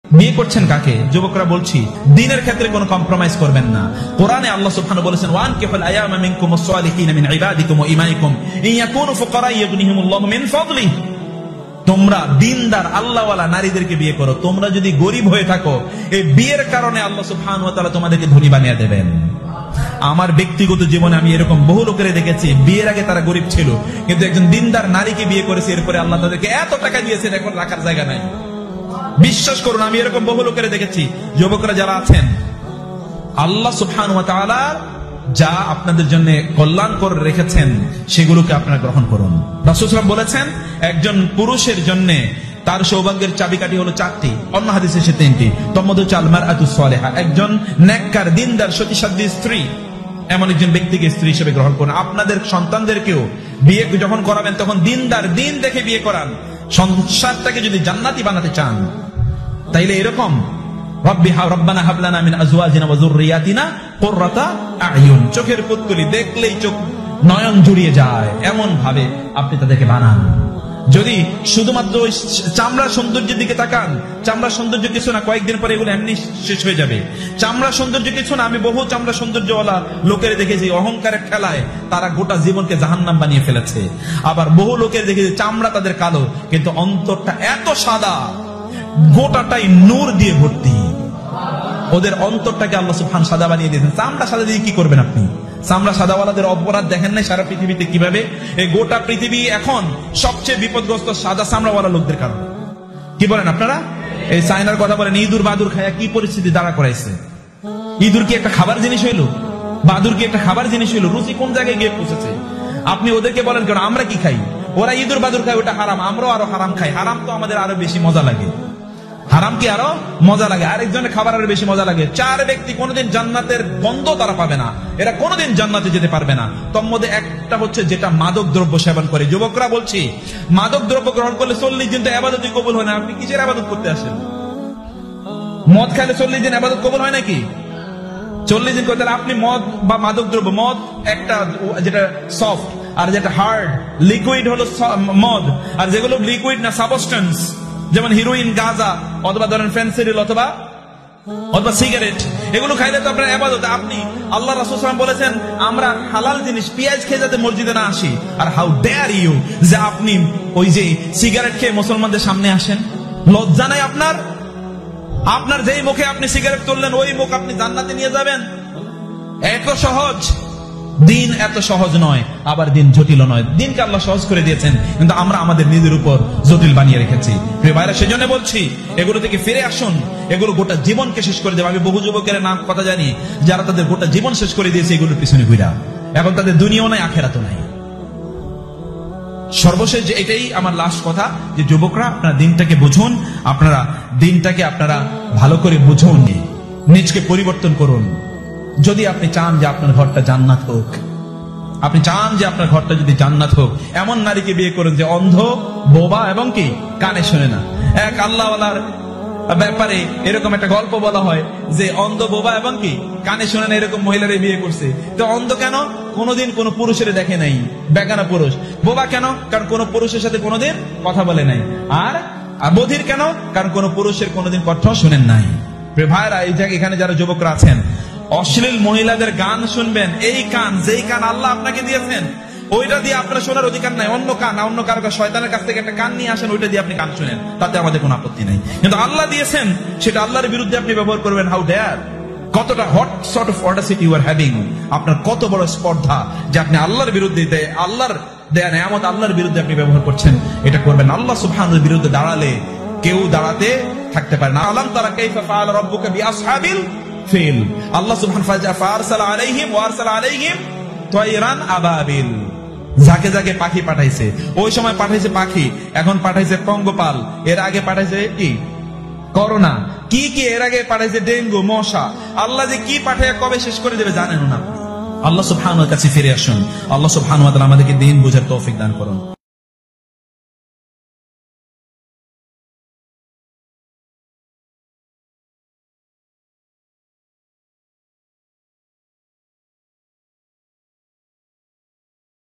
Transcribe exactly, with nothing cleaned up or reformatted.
বিয়ে করছেন কাকে? যুবকরা বলছি দ্বীনের ক্ষেত্রে কোনো কম্প্রোমাইজ করবেন না। কোরআনে আল্লাহ সুবহানাহু বলেছেন, ওয়ানকিহুল আয়ামা মিনকুমুস সালিহিনা মিন ইবাদিকুম ওয়া ইমাইকুম ইন ইয়াকুনু ফুকারা ইউগনিহিমুল্লাহু মিন ফাদলিহি। তোমরা দ্বীনদার আল্লাহওয়ালা নারীদেরকে বিয়ে করো। তোমরা যদি গরিব হয়ে থাকো, এই বিয়ের কারণে আল্লাহ সুবহানাহু ওয়া তাআলা তোমাদেরকে ধনী বানিয়ে দেবেন। আমার ব্যক্তিগত জীবনে আমি এরকম বহু লোকের দেখেছি, বিয়ের আগে তারা গরিব ছিল, কিন্তু একজন দ্বীনদার নারীকে বিয়ে করেছে, এরপরে আল্লাহ তাদেরকে এত টাকা দিয়েছেন এখন রাখার জায়গা নাই। বিশ্বাস করুন, আমি এরকম বহু লোকের দেখেছি। যুবকরা যারা আছেন, আল্লাহ সুবহানাহু ওয়া তাআলা যা আপনাদের জন্য কল্যাণ করে রেখেছেন সেগুলোকে আপনারা গ্রহণ করুন। রাসূল সাল্লাল্লাহু আলাইহি ওয়াসাল্লাম বলেছেন, একজন পুরুষের জন্য তার সৌভাগ্যের চাবিকাঠি হলো চারটি, অন্য হাদিসে সে তিনটি। তন্মধ্যে হচ্ছে আল মারআতুস সালিহা, একজন নেককার দ্বীনদার সতীসাধ্বী স্ত্রী, এমন একজন ব্যক্তিকে স্ত্রী হিসেবে গ্রহণ করুন। আপনাদের সন্তানদেরকেও বিয়ে যখন করাবেন তখন দ্বীনদার, দ্বীন দেখে বিয়ে করান। সংসারটাকে যদি জান্নাতি বানাতে চান তাইলে এরকম রব্বানা হাব লানা মিন আজওয়াজিনা ওয়া যুররিয়াতিনা কুররাতা আ'য়ুন, চোখের পুতলি দেখলেই চোখ নয়ন জুড়িয়ে যায় এমন ভাবে আপনি তাদেরকে বানান। যদি শুধুমাত্র চামড়া সৌন্দর্যের দিকে তাকান, চামড়া সৌন্দর্য কিছু না, কয়েকদিন পরে এগুলো এমনি শেষ হয়ে যাবে। চামড়া সৌন্দর্য কিছু না, আমি বহু চামড়া সৌন্দর্যওয়ালা লোকের দেখেছি অহংকারের ঠেলায় তারা গোটা জীবনকে জাহান্নাম বানিয়ে ফেলেছে। আবার বহু লোকের দেখেছি চামড়া তাদের কালো, কিন্তু অন্তরটা এত সাদা, গোটাটাই নূর দিয়ে ভর্তি। ওদের অন্তরটাকে আল্লাহ সুবহানাহু সাদা বানিয়ে দিয়েছেন। চামড়া সাদা দিয়ে কি করবেন আপনি? চামড়া সাদাওয়ালাদের অপরাধ দেখেন নাই সারা পৃথিবীতে কিভাবে? এই গোটা পৃথিবী এখন সবচেয়ে বিপদগ্রস্ত সাদা চামড়াওয়ালা লোকদের কারণে। কি বলেন আপনারা? এই চায়নার কথা বলেন, ইঁদুর বাদুর খায়া কি পরিস্থিতি দাঁড়া করাইছে। ইঁদুর কি একটা খাবার জিনিস হইলো? বাদুর কি একটা খাবার জিনিস হইলো? রুচি কোন জায়গায় গিয়ে পৌঁছেছে? আপনি ওদেরকে বলেন কেন আমরা কি খাই? ওরা ইঁদুর বাদুর খায়, ওটা হারাম, আমরাও আরো হারাম খাই। হারাম তো আমাদের আরো বেশি মজা লাগে, হারাম কি আরো মজা লাগে, আরেকজনের খাবার আরো বেশি মজা লাগে। চার ব্যক্তি কোনোদিন জান্নাতের গন্ধ তারা পাবে না, এরা কোনোদিন জান্নাতে যেতে পারবে না। তোর মধ্যে একটা হচ্ছে যেটা মাদক দ্রব্য সেবন করে। যুবকরা বলছি, মাদক দ্রব্য গ্রহণ করলে চল্লিশ দিন তো আবাদতই কবুল হয় না। আপনি কিসের আবাদত করতে আসেন? মদ খাইলে চল্লিশ দিন আবাদত কবুল হয় নাকি? চল্লিশ দিন করতে আপনি মদ বা মাদক দ্রব্য, মদ একটা যেটা সফট আর যেটা হার্ড, লিকুইড হলো মদ, আর যেগুলো লিকুইড না সাবস্টেন্স, যেমন হিরোইন, গাঁজা অথবা ধরেন ফেন্সিডিল অথবা অথবা সিগারেট, এগুলো খাইলে তো আপনার ইবাদত। আপনি আল্লাহ রাসূল সাল্লাল্লাহু আলাইহি ওয়াসাল্লাম বলেছেন আমরা হালাল জিনিস পেঁয়াজ খেয়ে যাতে মসজিদে না আসি, আর হাউ ডেয়ার ইউ যে আপনি ওই যে সিগারেট খেয়ে মুসলমানদের সামনে আসেন? লজ্জা নাই আপনার? আপনার যেই মুখে আপনি সিগারেট তুললেন ওই মুখ আপনি জান্নাতে নিয়ে যাবেন? এত সহজ দিন, এত সহজ নয়। আবার দিন জটিল নয়, দিনকে আল্লাহ সহজ করে দিয়েছেন, কিন্তু আমরা আমাদের নিজের উপর জটিল বানিয়ে রেখেছি। প্রিয় ভাইরা, সেজন্য বলছি এগুলো থেকে ফিরে আসুন। এগুলো গোটা জীবনকে শেষ করে দেবে। আমি বহু যুবকের নাম কথা জানি যারা তাদের গোটা জীবন শেষ করে দিয়েছে এগুলোর পিছনে ঘুরা। এখন তাদের দুনিয়াও নাই, আখেরাতও নাই। সর্বশেষ এটাই আমার লাস্ট কথা, যে যুবকরা আপনারা দিনটাকে বুঝুন, আপনারা দিনটাকে আপনারা ভালো করে বুঝুন, নিজকে পরিবর্তন করুন। যদি আপনি চান যে আপনার ঘরটা জান্নাত হোক, আপনি চান যে আপনার ঘরটা যদি জান্নাত হোক, এমন নারীকে বিয়ে করুন যে অন্ধ, বোবা এবং কি কানে শোনে না। এক আল্লাহওয়ালার ব্যাপারে এরকম একটা গল্প বলা হয় যে অন্ধ, বোবা এবং কি কানে শোনে না এরকম মহিলারে বিয়ে করছে। তো অন্ধ কেন? কোনোদিন কোন পুরুষের দেখে নাই, বেগানা পুরুষ। বোবা কেন? কারণ কোন পুরুষের সাথে কোনোদিন কথা বলে নাই। আর বধির কেন? কারণ কোন পুরুষের কোনোদিন কথা শুনেন নাই। ভাইরা, এই জায়গায় এখানে যারা যুবকরা আছেন, অশ্লীল মহিলাদের গান শুনবেন, এই কান যেই কান আল্লাহ আপনাকে দিয়েছেন ওইটা দিয়ে আপনার শোনার অধিকার নাই। অন্য কান, অন্য কারো শয়তানের কাছ থেকে একটা কান নিয়ে আসেন, ওইটা দিয়ে আপনি গান শুনেন, তাতে আমাদের কোনো আপত্তি নাই। কিন্তু আল্লাহ দিয়েছেন সেটা আল্লাহর বিরুদ্ধে আপনি ব্যবহার করবেন, হাউ ডেয়ার! কতটা what sort of audacity you are having. আপনার কত বড় স্পর্ধা যে আপনি আল্লাহর বিরুদ্ধে, আল্লাহর দেয়া নেয়ামত আল্লাহর বিরুদ্ধে আপনি ব্যবহার করছেন। এটা করবেন। আল্লাহ সুবহানাহুর বিরুদ্ধে দাঁড়ালে কেউ দাঁড়াতে থাকতে পারে না। আলাম তারা কাইফা ফাআলা রাব্বুকা বিআসহাবিল ফিল। আল্লাহ সুবহানাহু ফাআরসালা আলাইহিম ওয়া আরসালা আলাইহিম তায়রান আবাবিল। ঝাঁকে ঝাঁকে পাখি পাঠাইছে। ওই সময় পাঠাইছে পাখি, এখন পাঠাইছে পঙ্গপাল, এর আগে পাঠাইছে কি করোনা, কি কি এর আগে পাঠাইছে ডেঙ্গু, মশা। আল্লাহ যে কি পাঠায় কবে শেষ করে দেবে জানেন না। আল্লাহ সুবহানাহুর কাছে ফিরে আসুন। আল্লাহ সুবহানাহু ওয়া তাআলা আমাদেরকে দিন বুঝার তৌফিক দান করুন।